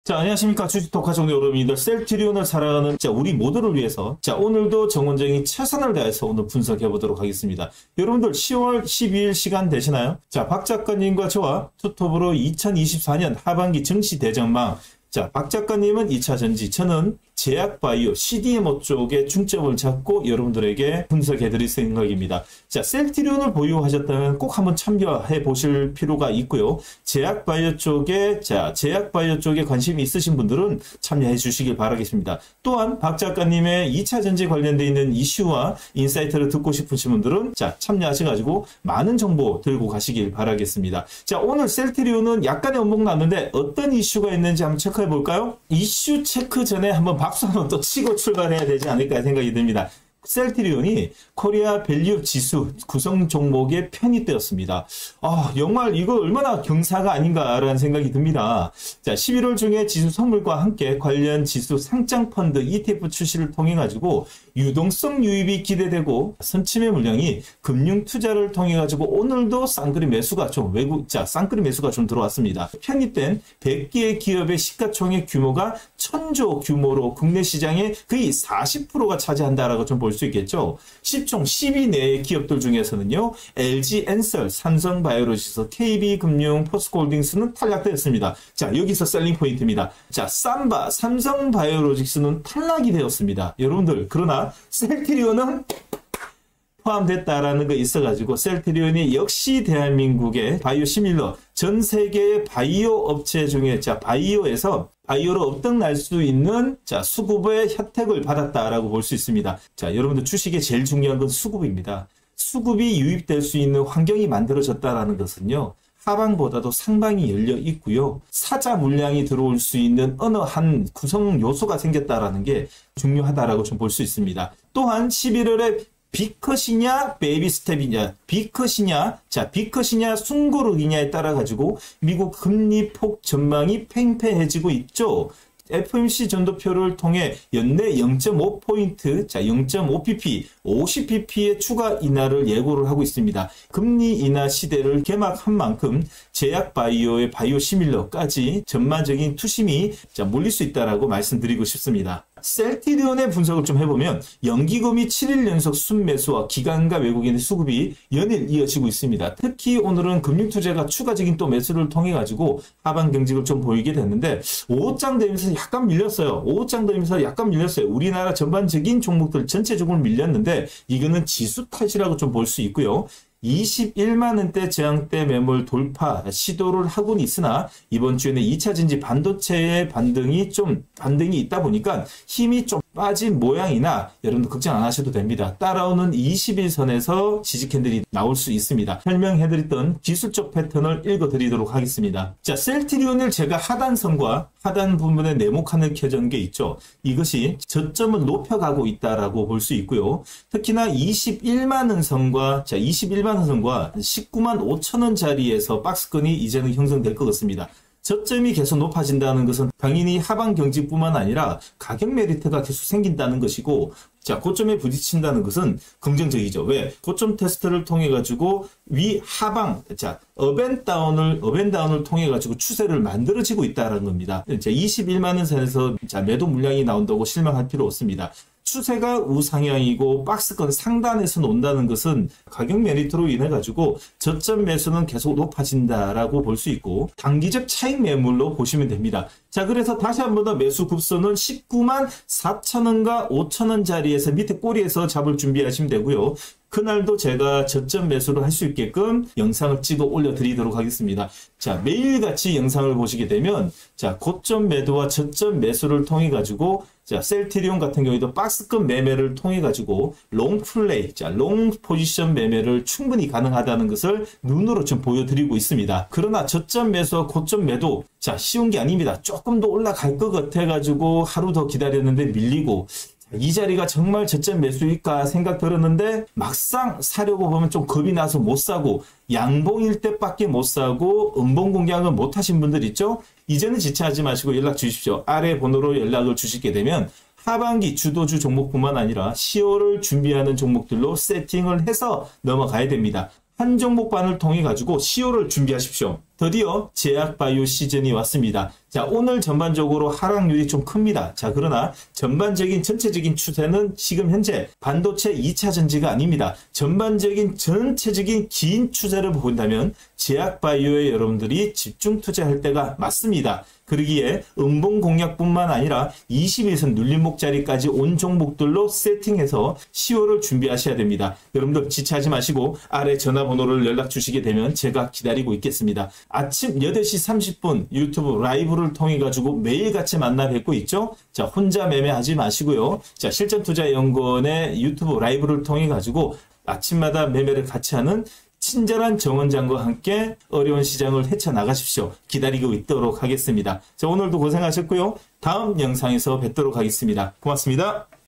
자, 안녕하십니까. 주식 독화 정도 여러분들, 셀트리온을 살아가는 우리 모두를 위해서 오늘도 정원정이 최선을 다해서 오늘 분석해 보도록 하겠습니다. 여러분들 10월 12일 시간 되시나요? 자, 박 작가님과 저와 투톱으로 2024년 하반기 증시 대전망. 자, 박 작가님은 2차 전지, 저는 제약바이오, CDMO 쪽에 중점을 잡고 여러분들에게 분석해 드릴 생각입니다. 자, 셀트리온을 보유하셨다면 꼭 한번 참여해 보실 필요가 있고요. 제약바이오 쪽에 관심이 있으신 분들은 참여해 주시길 바라겠습니다. 또한 박 작가님의 2차 전지 관련되어 있는 이슈와 인사이트를 듣고 싶으신 분들은 참여하셔가지고 많은 정보 들고 가시길 바라겠습니다. 자, 오늘 셀트리온은 약간의 원목 났는데 어떤 이슈가 있는지 한번 체크해 볼까요? 이슈 체크 전에 한번 박수 한번 또 치고 출발해야 되지 않을까 생각이 듭니다. 셀트리온이 코리아 밸류 지수 구성 종목에 편입되었습니다. 정말 이거 얼마나 경사가 아닌가라는 생각이 듭니다. 자, 11월 중에 지수 선물과 함께 관련 지수 상장 펀드 ETF 출시를 통해 가지고 유동성 유입이 기대되고 선침의 물량이 금융 투자를 통해 가지고 오늘도 쌍끌이 매수가 좀 쌍끌이 매수가 좀 들어왔습니다. 편입된 100개의 기업의 시가총액 규모가 1000조 규모로 국내 시장의 거의 40%가 차지한다라고 좀 볼 수 있겠죠. 10총 10위 내의 기업들 중에서는요, LG 엔설, 삼성바이오로직스, KB금융, 포스코홀딩스는 탈락되었습니다. 자, 여기서 셀링 포인트입니다. 자, 삼바, 삼성바이오로직스는 탈락이 되었습니다. 여러분들, 그러나 셀트리온은 포함됐다라는 거 있어가지고 셀트리온이 역시 대한민국의 바이오 시밀러, 전 세계의 바이오 업체 중에 바이오로 업등날 수 있는 수급의 혜택을 받았다라고 볼 수 있습니다. 자, 여러분들 주식에 제일 중요한 건 수급입니다. 수급이 유입될 수 있는 환경이 만들어졌다라는 것은요, 하방보다도 상방이 열려 있고요. 사자 물량이 들어올 수 있는 어느 한 구성 요소가 생겼다라는 게 중요하다라고 좀 볼 수 있습니다. 또한 11월에 B컷이냐 베이비 스텝이냐, B컷이냐 숨고르기냐에 따라 가지고 미국 금리 폭 전망이 팽팽해지고 있죠. FOMC 전도표를 통해 연내 0.5포인트, 0.5pp, 50pp의 추가 인하를 예고를 하고 있습니다. 금리 인하 시대를 개막한 만큼 제약바이오의 바이오 시밀러까지 전반적인 투심이 몰릴 수 있다라고 말씀드리고 싶습니다. 셀트리온의 분석을 좀 해보면 연기금이 7일 연속 순매수와 기관과 외국인의 수급이 연일 이어지고 있습니다. 특히 오늘은 금융투자가 추가적인 또 매수를 통해 가지고 하반 경직을 좀 보이게 됐는데 5호장 되면서 약간 밀렸어요. 우리나라 전반적인 종목들 전체적으로 밀렸는데 이거는 지수 탓이라고 좀 볼 수 있고요. 21만원대 저항대 매물 돌파 시도를 하고는 있으나 이번 주에는 2차 전지 반도체의 반등이 있다 보니까 힘이 좀 빠진 모양이나 여러분들 걱정 안 하셔도 됩니다. 따라오는 21선에서 지지 캔들이 나올 수 있습니다. 설명해드렸던 기술적 패턴을 읽어드리도록 하겠습니다. 자, 셀트리온을 제가 하단선과 하단 부분에 네모칸을 켜준 게 있죠. 이것이 저점을 높여가고 있다라고 볼 수 있고요. 특히나 21만원 선과 19만 5천원 자리에서 박스권이 이제는 형성될 것 같습니다. 저점이 계속 높아진다는 것은 당연히 하방 경직뿐만 아니라 가격 메리트가 계속 생긴다는 것이고, 고점에 부딪힌다는 것은 긍정적이죠. 왜? 고점 테스트를 통해 가지고 하방, 업앤다운을 통해 가지고 추세를 만들어지고 있다는 겁니다. 21만원 선에서 매도 물량이 나온다고 실망할 필요 없습니다. 추세가 우상향이고 박스권 상단에서 논다는 것은 가격 메리트로 인해 가지고 저점 매수는 계속 높아진다라고 볼 수 있고 단기적 차익 매물로 보시면 됩니다. 자, 그래서 다시 한 번 더 매수 급선은 19만 4천원과 5천원 자리에서 밑에 꼬리에서 잡을 준비하시면 되고요. 그날도 제가 저점 매수를 할 수 있게끔 영상을 찍어 올려드리도록 하겠습니다. 자, 매일같이 영상을 보시게 되면 고점 매도와 저점 매수를 통해 가지고 셀트리온 같은 경우에도 박스권 매매를 통해 가지고 롱 플레이, 롱 포지션 매매를 충분히 가능하다는 것을 눈으로 좀 보여드리고 있습니다. 그러나 저점 매수와 고점 매도 쉬운 게 아닙니다. 조금 더 올라갈 것 같아 가지고 하루 더 기다렸는데 밀리고, 이 자리가 정말 저점 매수일까 생각 들었는데 막상 사려고 보면 좀 겁이 나서 못 사고, 양봉일 때밖에 못 사고 음봉 공략을 못 하신 분들 있죠? 이제는 지체하지 마시고 연락 주십시오. 아래 번호로 연락을 주시게 되면 하반기 주도주 종목뿐만 아니라 10월을 준비하는 종목들로 세팅을 해서 넘어가야 됩니다. 한 종목반을 통해 가지고 10월을 준비하십시오. 드디어 제약바이오 시즌이 왔습니다. 자, 오늘 전반적으로 하락률이 좀 큽니다. 자, 그러나 전반적인 전체적인 추세는 지금 현재 반도체 2차 전지가 아닙니다. 전반적인 전체적인 긴 추세를 본다면 제약바이오에 여러분들이 집중 투자할 때가 맞습니다. 그러기에 음봉 공략뿐만 아니라 22선 눌림목 자리까지 온 종목들로 세팅해서 10월을 준비하셔야 됩니다. 여러분들 지체하지 마시고 아래 전화번호를 연락 주시게 되면 제가 기다리고 있겠습니다. 아침 8시 30분 유튜브 라이브를 통해 가지고 매일같이 만나 뵙고 있죠. 자, 혼자 매매하지 마시고요. 자, 실전투자연구원의 유튜브 라이브를 통해 가지고 아침마다 매매를 같이 하는 친절한 정원장과 함께 어려운 시장을 헤쳐나가십시오. 기다리고 있도록 하겠습니다. 자, 오늘도 고생하셨고요. 다음 영상에서 뵙도록 하겠습니다. 고맙습니다.